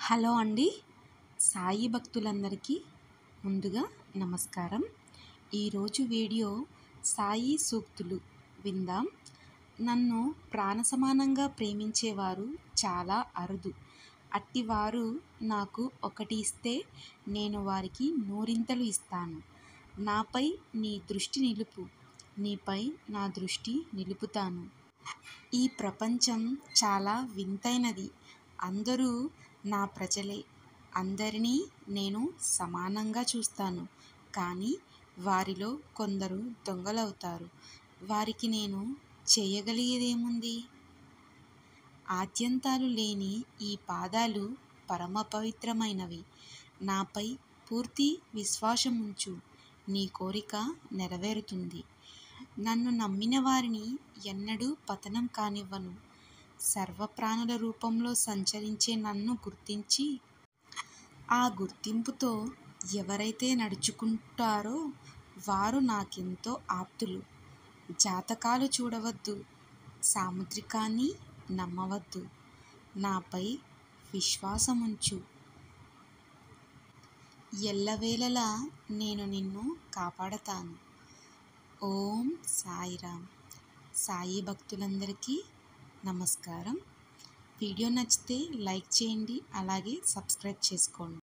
Hello అండి. సాయి భక్తులందరికీ ముందుగా నమస్కారం. ఈరోజు వీడియో సాయి సూక్తులు విందాం. నన్ను ప్రాణసమానంగా ప్రేమించేవారు చాలా అరుదు. అట్టివారు నాకు ఒకటి ఇస్తే నేను వారికి నూరింతలు ఇస్తాను. నాపై నీ దృష్టి నిలుపు, నీపై నా దృష్టి నిలుపుతాను. ఈ ప్రపంచం చాలా వింతైనది. అందరూ నా ప్రజలే. అందరినీ నేను సమానంగా చూస్తాను. కానీ వారిలో కొందరు దొంగలవుతారు. వారికి నేను చేయగలిగేదేముంది? ఆద్యంతాలు లేని ఈ పాదాలు పరమ పవిత్రమైనవి. నాపై పూర్తి విశ్వాసముంచు, నీ కోరిక నెరవేరుతుంది. నన్ను నమ్మిన వారిని ఎన్నడూ పతనం కానివ్వను. సర్వప్రాణుల రూపంలో సంచరించే నన్ను గుర్తించి, ఆ గుర్తింపుతో ఎవరైతే నడుచుకుంటారో వారు నాకెంతో ఆప్తులు. జాతకాలు చూడవద్దు, సాముద్రికాన్ని నమ్మవద్దు. నాపై విశ్వాసముంచు. ఎల్లవేళలా నేను నిన్ను కాపాడతాను. ఓం సాయిరామ్. సాయి భక్తులందరికీ నమస్కారం. వీడియో నచ్చితే లైక్ చేయండి, అలాగే సబ్స్క్రైబ్ చేసుకోండి.